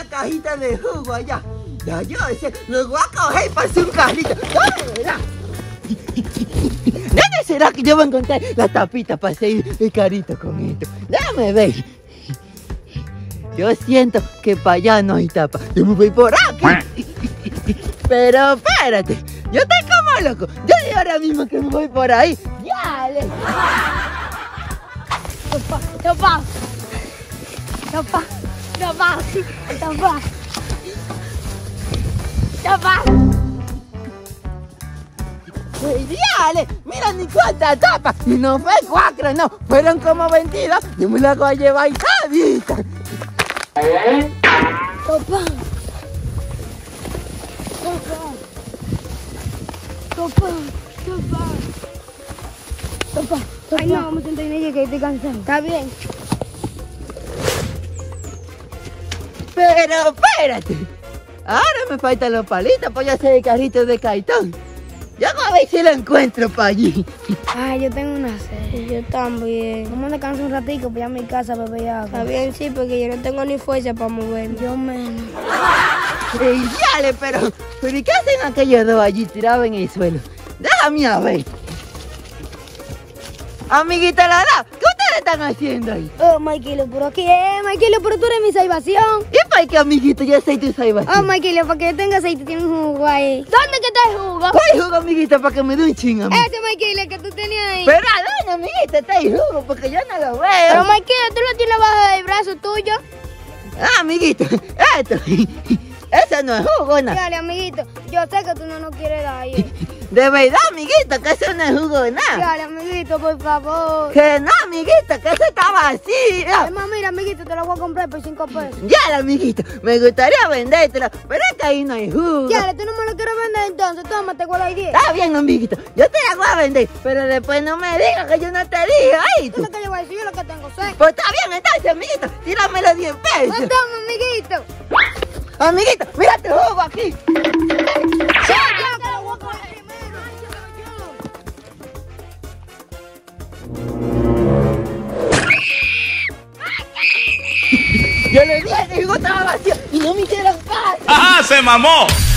cajita de jugo allá. Ya yo ese, lo voy a coger para hacer un carrito. ¿Dónde verá? ¿Dónde será que yo voy a encontrar la tapita para hacer el carrito con esto? Déjame ver. Yo siento que para allá no hay tapa. Yo me voy por aquí. Pero espérate, yo estoy como loco. Yo digo ahora mismo que me voy por ahí. ¡Yale! Topa. Topa. Topa. Topa. Topa. ¡Yale! Mira ni cuánta tapa. Y no fue 4, no. Fueron como 22. Yo me la voy a llevar y todita. Topa. Topa. Topa. Topa. Topa. Ay, no, vamos a sentar en ella que estoy cansado. Está bien. Pero espérate. Ahora me faltan los palitos para hacer el carrito de Caitón. Yo voy a ver si lo encuentro para allí. Ay, yo tengo una sed. Yo también. Vamos a descansar un ratico para ir a mi casa a beber agua. Está bien, sí, porque yo no tengo ni fuerza para moverme. Yo menos. Yale, pero ¿y qué hacen aquellos dos allí tirados en el suelo? Déjame a ver. Amiguita Lara, ¿qué ustedes están haciendo ahí? Oh, Maikilo, pero aquí Maikilo, pero tú eres mi salvación. ¿Y para qué, amiguito? Yo soy tu salvación. Oh, Maikilo, para que tenga aceite tiene un jugo ahí. ¿Dónde que está el jugo? ¿Cuál jugo, amiguita, para que me dé un ching a mí? Ese Maikilo que tú tenías ahí. Pero ¿a dónde, amiguita, está el jugo? Porque yo no lo veo. Pero Maikilo, tú lo tienes bajo el brazo tuyo. Ah, amiguito, esto. Ese no es jugo, ¿no? Dale, amiguito, yo sé que tú no nos quieres dar ahí. De verdad, amiguito, que eso no es jugo de nada. Dale, amiguito, por favor. Que no, amiguito, que eso está vacío. Además, mira, amiguito, te lo voy a comprar por 5 pesos. Ya, amiguito, me gustaría vendértelo, pero es que ahí no hay jugo. Dale, tú no me lo quieres vender entonces, tómate con la idea. Está bien, amiguito, yo te la voy a vender, pero después no me digas que yo no te dije, ahí Tú lo que yo voy a decir, yo lo que tengo sé. Pues está bien, entonces, amiguito, tírame los 10 pesos. No toma, amiguito. Amiguito, mira tu jugo aquí. Sí, yo te lo voy a poner primero. Yo le dije que el jugo estaba vacío y no me hicieron caso. ¡Ajá, se mamó!